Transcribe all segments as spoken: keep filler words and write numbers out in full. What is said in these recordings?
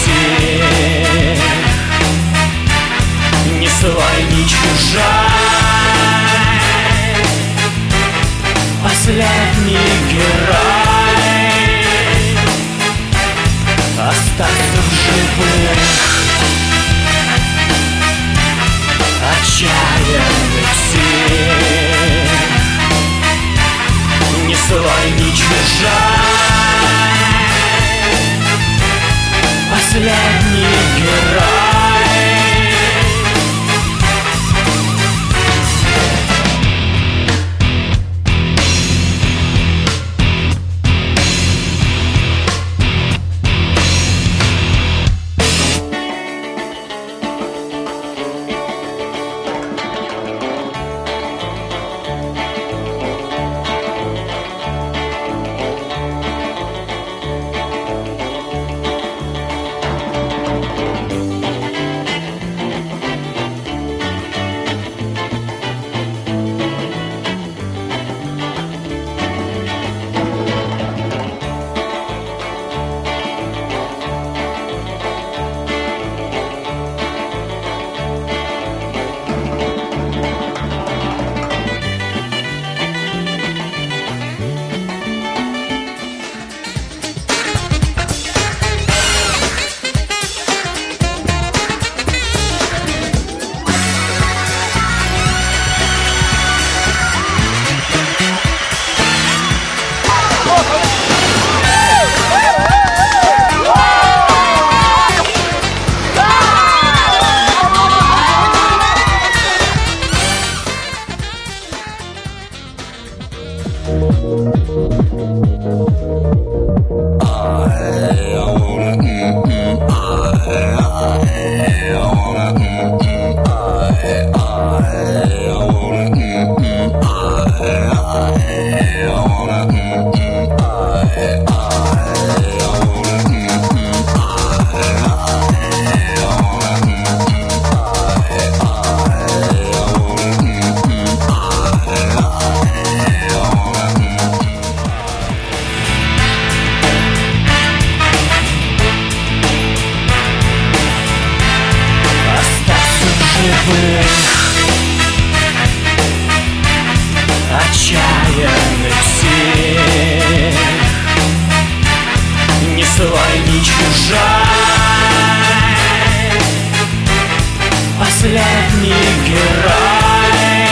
всех, не свой, не чужой, последний герой остался в живых, отчаянных всех, не свой, не чужой, последний герой. Отчаянных всех, не свой, не чужой, последний герой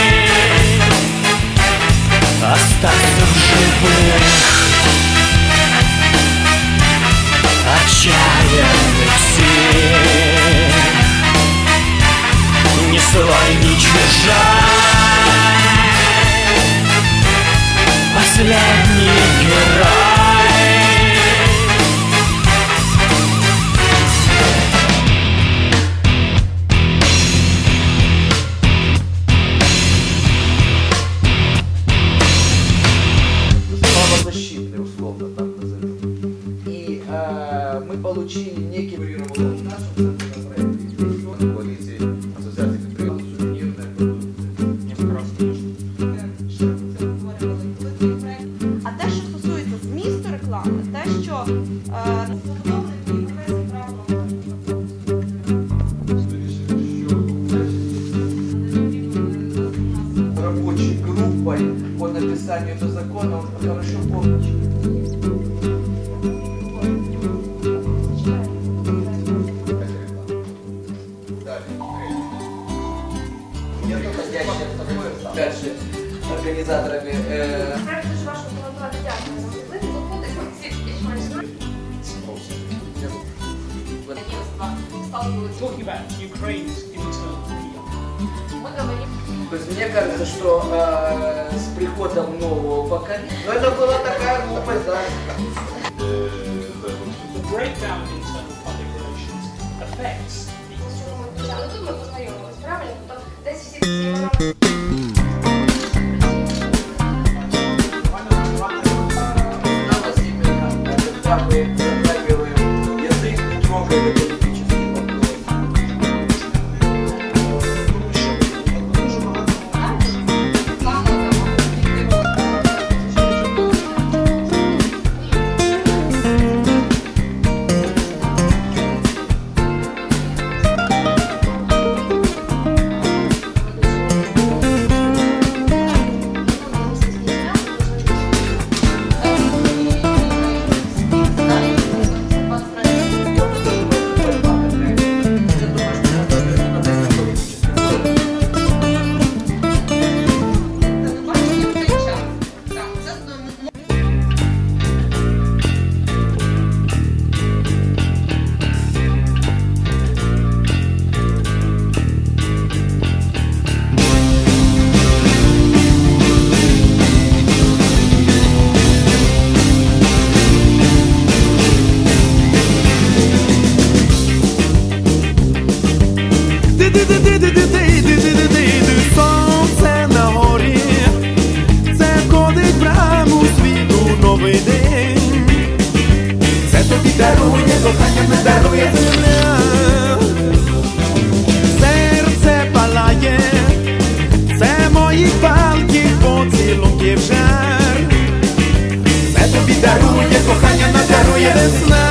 остался в живых, отчаянных всех, не свой, не чужой, последний герой. Правозащитный, условно так назовем. И э, мы получили некий вариант нашего коалиции ассоциации предприятий сувенирной продукции. А те, що стосується змісту реклами, те, що рабочей группой по написанию этого закона, он хорошо помнит. Дальше организаторами. Э... То есть мне кажется, что э, с приходом нового поколения, но это была такая глупость, да. Язык не трогает политический вопрос. кохання не дарує земля. Серце палає, це моїх палких поцілунків жар. Це тобі дарує, кохання надарує весна.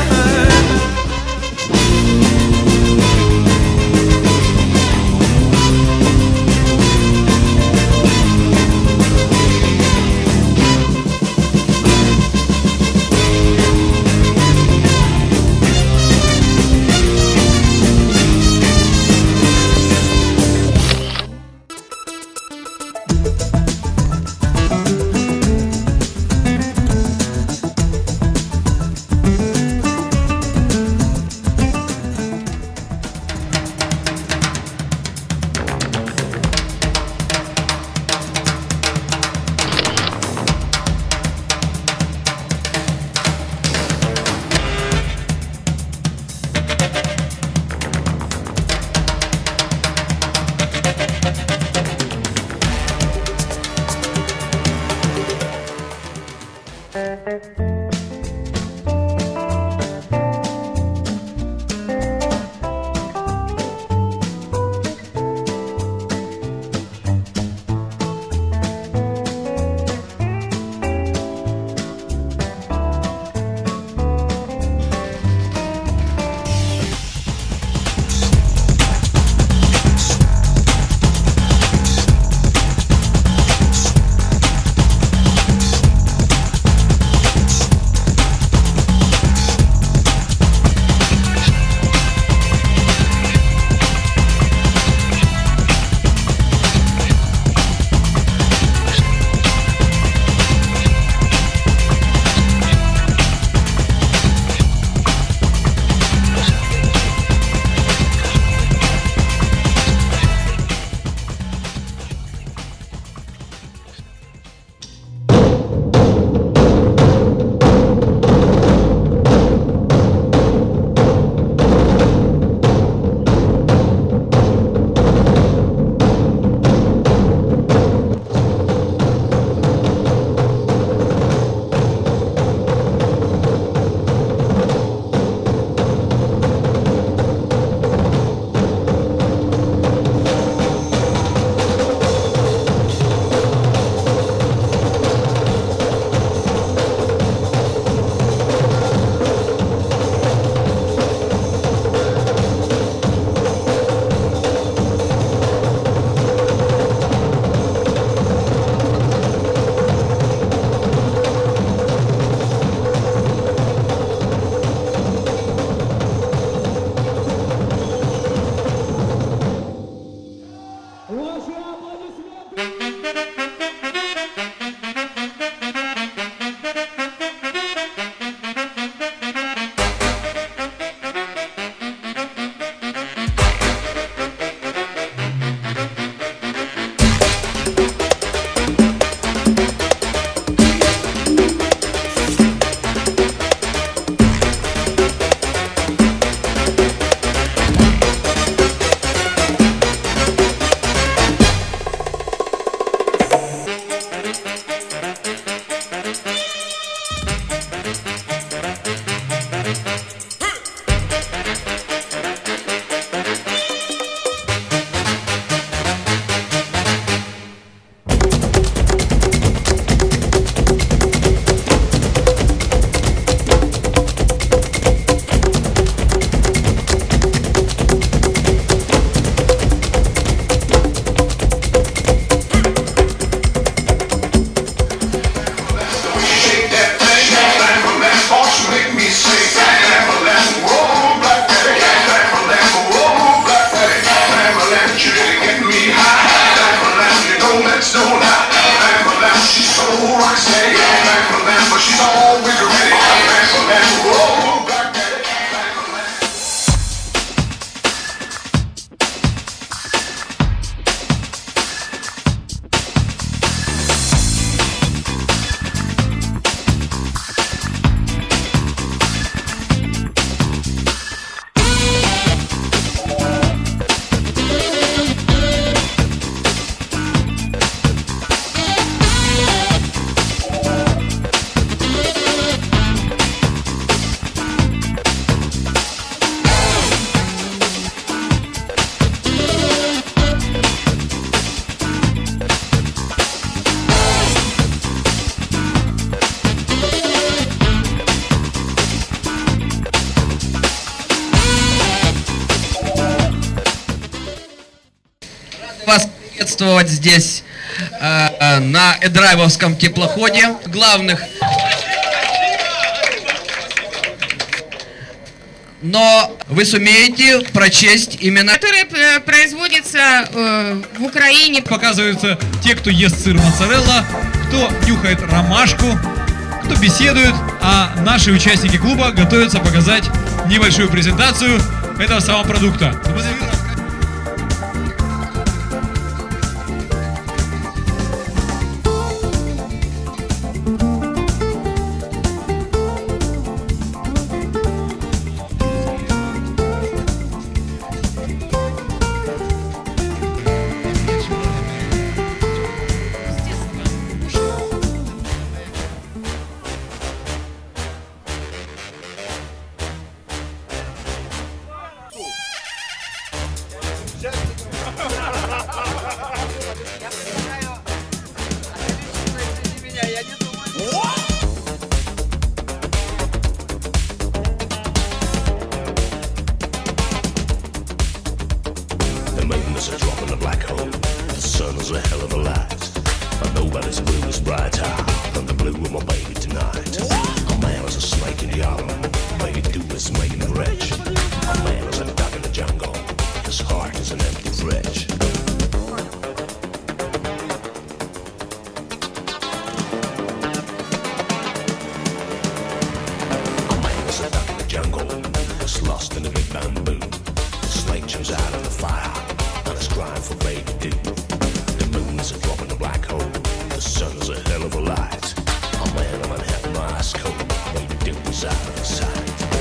вас приветствовать здесь э, на Эдрайвовском теплоходе. Главных. Но вы сумеете прочесть имена, которые производятся э, в Украине. Показываются те, кто ест сыр моцарелла, кто нюхает ромашку, кто беседует, а наши участники клуба готовятся показать небольшую презентацию этого самого продукта. The moon is a drop in the black hole. The sun is a hell of a light. But nobody's blue is brighter than the blue of my baby tonight. A man is a snake in the arm. Baby do is making me rich. A man is a dog in the jungle. His heart is an empty fridge. A man is a dog in the jungle. He's lost in the big bamboo. The snake jumps out of the fire. Crying for baby do. The moon is a drop in the black hole. The sun is a hell of a light. A man of Manhattan ice cold. Baby do is out of sight.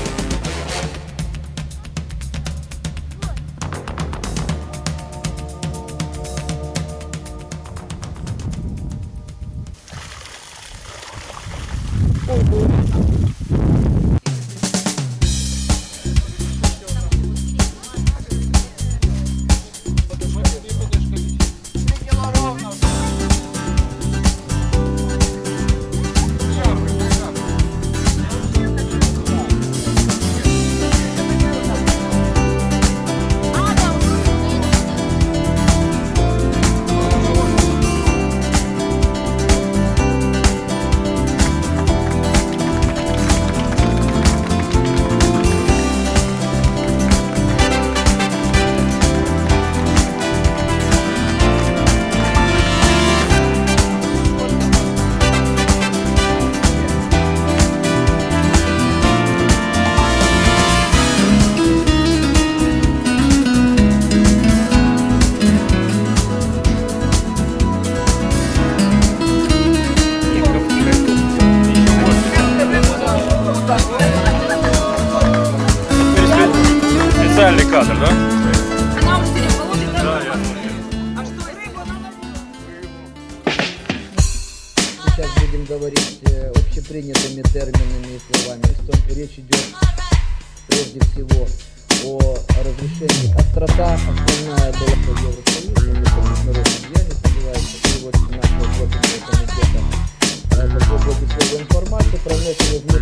Специальный кадр, да? Она уже переположит. Да, я. А что, рыбу надо было? Сейчас будем говорить э, общепринятыми терминами и словами. Что речь идет прежде всего о разрешении. Острота основная была по Евросоюзу, это международный, я не сомневаюсь, что сегодня нашего профильного комитета по свободе слова информации про внесение